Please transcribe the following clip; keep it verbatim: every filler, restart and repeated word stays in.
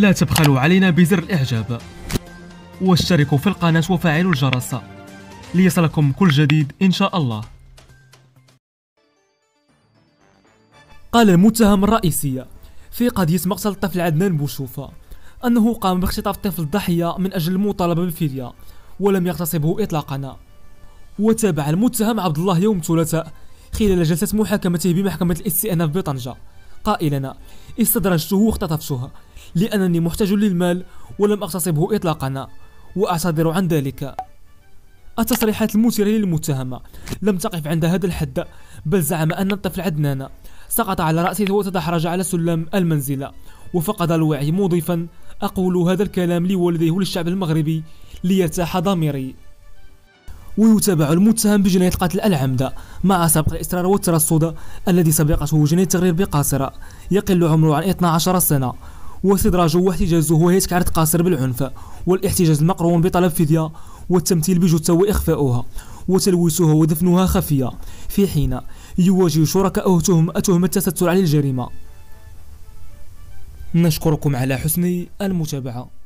لا تبخلوا علينا بزر الإعجاب، واشتركوا في القناة وفعلوا الجرس ليصلكم كل جديد إن شاء الله. قال المتهم الرئيسي في قضية مقتل الطفل عدنان بوشوفة أنه قام باختطاف الطفل الضحية من أجل المطالبة بالفدية ولم يغتصبه إطلاقا. وتابع المتهم عبد الله يوم الثلاثاء خلال جلسة محاكمته بمحكمة الاستئناف بطنجة قائلا: استدرجته واختطفته لأنني محتاج للمال ولم أغتصبه إطلاقا وأعتذر عن ذلك. التصريحات المثيرة للمتهم لم تقف عند هذا الحد، بل زعم أن الطفل عدنان سقط على رأسه وتدحرج على سلم المنزل وفقد الوعي، مضيفا: أقول هذا الكلام لوالديه وللشعب المغربي ليرتاح ضميري. ويتابع المتهم بجناية قتل العمد مع سبق الإصرار والترصد الذي سبقته جناية تغرير بقاصر يقل عمره عن اثنتي عشرة سنة، واستدراجه واحتجازه هيئة عرض قاصر بالعنف والاحتجاز المقرون بطلب فدية والتمثيل بجثة وإخفاؤها وتلويثها ودفنها خفية في حين يواجه شركائه تهم تهمة التستر على الجريمة. نشكركم على حسن المتابعة.